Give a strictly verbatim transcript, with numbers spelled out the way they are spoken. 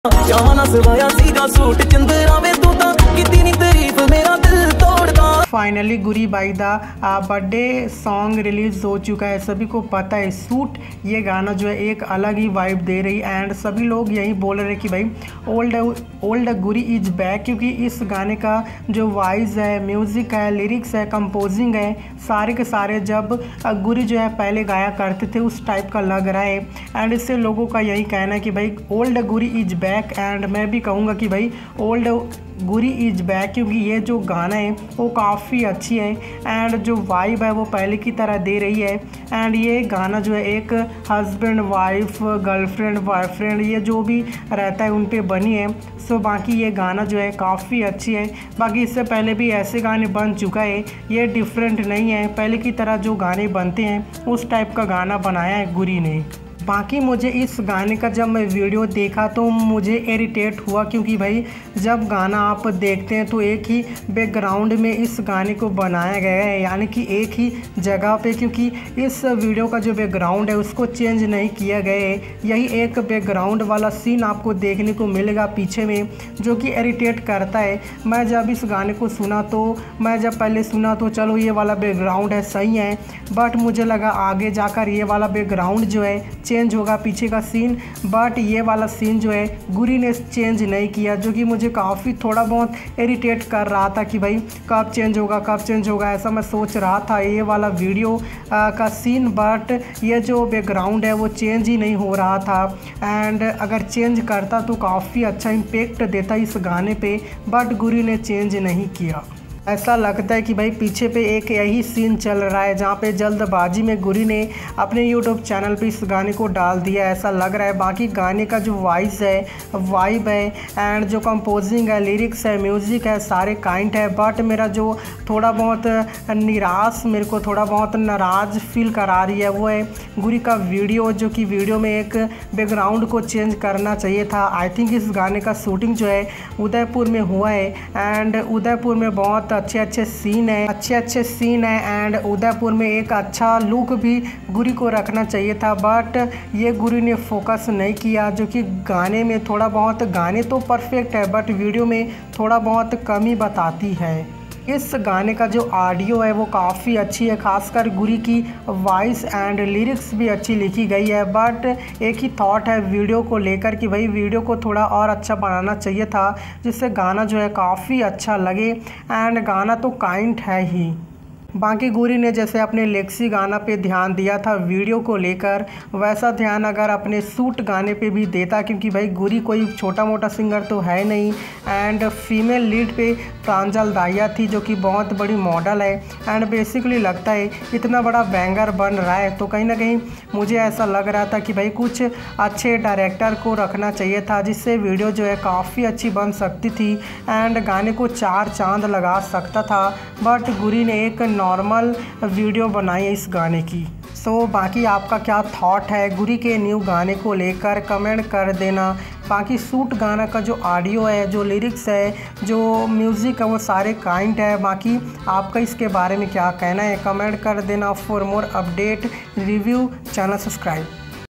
जाना सवाया सीधा सूट चंद्रा वे तू तां कितनी नी तारीफ मेरा दिल तोड़दा। फाइनली गुरी बाई दा बर्थडे सॉन्ग रिलीज हो चुका है। सभी को पता है सूट ये गाना जो है एक अलग ही वाइब दे रही एंड सभी लोग यही बोल रहे हैं कि भाई old old Guri is back, क्योंकि इस गाने का जो वॉइस है, म्यूज़िक है, लिरिक्स है, कंपोजिंग है, सारे के सारे जब गुरी जो है पहले गाया करते थे उस टाइप का लग रहा है। एंड इससे लोगों का यही कहना है कि भाई old Guri is back. And मैं भी कहूँगा कि भाई ओल्ड गुरी इज बैक, क्योंकि ये जो गाना है वो काफ़ी अच्छी है एंड जो वाइब है वो पहले की तरह दे रही है। एंड ये गाना जो है एक हस्बैंड वाइफ, गर्लफ्रेंड, बॉयफ्रेंड, ये जो भी रहता है उन पे बनी है। सो बाकी ये गाना जो है काफ़ी अच्छी है। बाकी इससे पहले भी ऐसे गाने बन चुका है, ये डिफरेंट नहीं है। पहले की तरह जो गाने बनते हैं उस टाइप का गाना बनाया है गुरी ने। बाकी मुझे इस गाने का जब मैं वीडियो देखा तो मुझे इरिटेट हुआ, क्योंकि भाई जब गाना आप देखते हैं तो एक ही बैकग्राउंड में इस गाने को बनाया गया है, यानी कि एक ही जगह पे, क्योंकि इस वीडियो का जो बैकग्राउंड है उसको चेंज नहीं किया गया है। यही एक बैकग्राउंड वाला सीन आपको देखने को मिलेगा पीछे में, जो कि इरिटेट करता है। मैं जब इस गाने को सुना तो मैं जब पहले सुना तो चलो ये वाला बैकग्राउंड है सही है, बट मुझे लगा आगे जाकर ये वाला बैकग्राउंड जो है चेंज होगा पीछे का सीन, बट ये वाला सीन जो है गुरी ने चेंज नहीं किया, जो कि मुझे काफ़ी थोड़ा बहुत इरिटेट कर रहा था कि भाई कब चेंज होगा कब चेंज होगा, ऐसा मैं सोच रहा था ये वाला वीडियो आ, का सीन। बट ये जो बैकग्राउंड है वो चेंज ही नहीं हो रहा था एंड अगर चेंज करता तो काफ़ी अच्छा इम्पेक्ट देता इस गाने पे, बट गुरी ने चेंज नहीं किया। ऐसा लगता है कि भाई पीछे पे एक यही सीन चल रहा है जहाँ पे जल्दबाजी में गुरी ने अपने यूट्यूब चैनल पे इस गाने को डाल दिया, ऐसा लग रहा है। बाकी गाने का जो वॉइस है, वाइब है एंड जो कंपोजिंग है, लिरिक्स है, म्यूज़िक है, सारे काइंड है। बट मेरा जो थोड़ा बहुत निराश, मेरे को थोड़ा बहुत नाराज़ फील करा रही है वो है गुरी का वीडियो, जो कि वीडियो में एक बैकग्राउंड को चेंज करना चाहिए था। आई थिंक इस गाने का शूटिंग जो है उदयपुर में हुआ है एंड उदयपुर में बहुत अच्छे अच्छे सीन है अच्छे अच्छे सीन है एंड उदयपुर में एक अच्छा लुक भी गुरी को रखना चाहिए था, बट ये गुरी ने फोकस नहीं किया, जो कि गाने में थोड़ा बहुत, गाने तो परफेक्ट है बट वीडियो में थोड़ा बहुत कमी बताती है। इस गाने का जो ऑडियो है वो काफ़ी अच्छी है, खासकर गुरी की वॉइस एंड लिरिक्स भी अच्छी लिखी गई है। बट एक ही थॉट है वीडियो को लेकर कि भाई वीडियो को थोड़ा और अच्छा बनाना चाहिए था, जिससे गाना जो है काफ़ी अच्छा लगे एंड गाना तो काइंड है ही। बाकी गुरी ने जैसे अपने लेक्सी गाना पे ध्यान दिया था वीडियो को लेकर, वैसा ध्यान अगर अपने सूट गाने पे भी देता, क्योंकि भाई गुरी कोई छोटा मोटा सिंगर तो है नहीं एंड फीमेल लीड पे प्रांजल दाहिया थी, जो कि बहुत बड़ी मॉडल है एंड बेसिकली लगता है इतना बड़ा बैंगर बन रहा है तो कहीं ना कहीं मुझे ऐसा लग रहा था कि भाई कुछ अच्छे डायरेक्टर को रखना चाहिए था, जिससे वीडियो जो है काफ़ी अच्छी बन सकती थी एंड गाने को चार चांद लगा सकता था। बट गुरी ने एक नॉर्मल वीडियो बनाई है इस गाने की। सो so, बाकी आपका क्या थॉट है गुरी के न्यू गाने को लेकर, कमेंट कर देना। बाकी सूट गाना का जो ऑडियो है, जो लिरिक्स है, जो म्यूज़िक है, वो सारे काइंड है। बाकी आपका इसके बारे में क्या कहना है कमेंट कर देना। For more update review channel subscribe.